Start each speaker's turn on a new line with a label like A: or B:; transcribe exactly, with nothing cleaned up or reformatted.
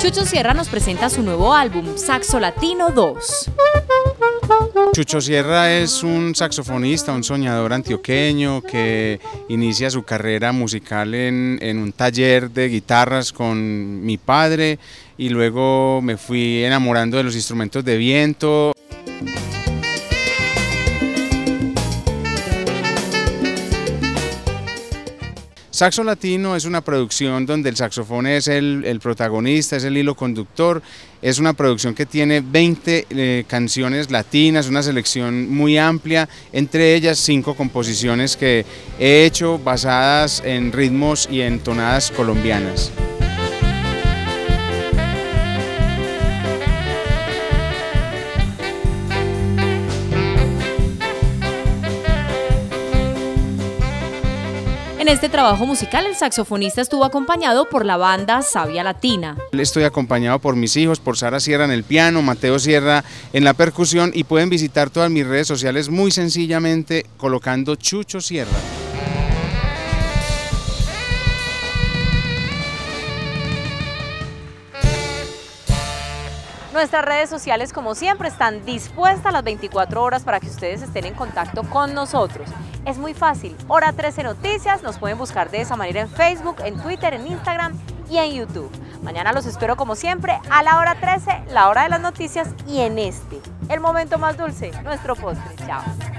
A: Chucho Sierra nos presenta su nuevo álbum, Saxo Latino dos.
B: Chucho Sierra es un saxofonista, un soñador antioqueño que inicia su carrera musical en, en un taller de guitarras con mi padre y luego me fui enamorando de los instrumentos de viento. Saxo Latino es una producción donde el saxofón es el, el protagonista, es el hilo conductor. Es una producción que tiene veinte eh, canciones latinas, una selección muy amplia, entre ellas cinco composiciones que he hecho basadas en ritmos y en tonadas colombianas.
A: En este trabajo musical, el saxofonista estuvo acompañado por la banda Savia Latina.
B: Estoy acompañado por mis hijos, por Sara Sierra en el piano, Mateo Sierra en la percusión, y pueden visitar todas mis redes sociales muy sencillamente colocando Chucho Sierra.
A: Nuestras redes sociales, como siempre, están dispuestas las veinticuatro horas para que ustedes estén en contacto con nosotros. Es muy fácil, Hora trece Noticias, nos pueden buscar de esa manera en Facebook, en Twitter, en Instagram y en YouTube. Mañana los espero como siempre a la hora trece, la hora de las noticias, y en este, el momento más dulce, nuestro postre. Chao.